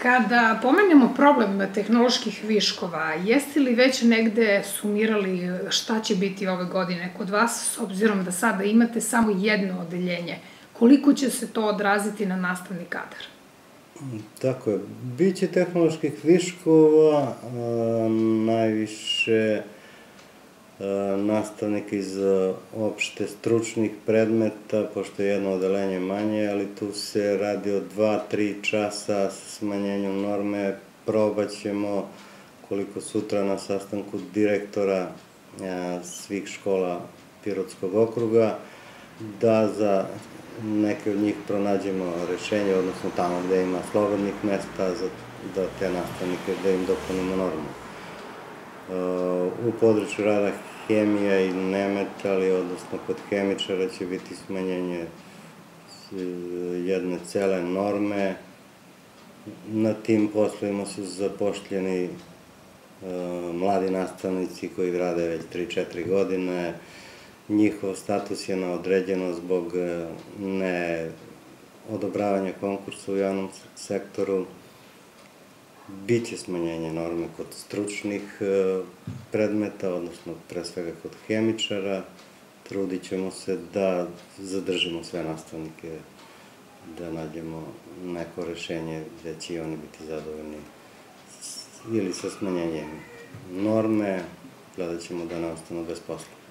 Kada pomenemo problem tehnoloških viškova, jeste li već negde sumirali šta će biti ove godine kod vas, s obzirom da sada imate samo jedno odeljenje? Koliko će se to odraziti na nastavni kadar? Tako je. Biće tehnoloških viškova, najviše nastavnika iz opšte stručnih predmeta, pošto je jedno odeljenje manje, ali tu se radi o 2-3 časa sa smanjenjem norme. Probat ćemo, koliko sutra na sastanku direktora svih škola Pirotskog okruga, da za neke od njih pronađemo rešenje, odnosno tamo gde ima slobodnih mesta, da te nastavnike, da im dopunimo normu. U području rada hemija i nemetali, odnosno kod hemičara će biti smanjenje jedne cele norme. Na tim poslovima su zapošljeni mladi nastavnici koji rade već 3-4 godine. Njihov status je na određeno zbog neodobravanja konkursa u javnom sektoru. Biće smanjenje norme kod stručnih predmeta, odnosno pre svega kod hemičara. Trudit ćemo se da zadržimo sve nastavnike, da nađemo neko rešenje gde će i oni biti zadovoljni ili sa smanjenjem norme, gledat ćemo da ne ostanu bez posla.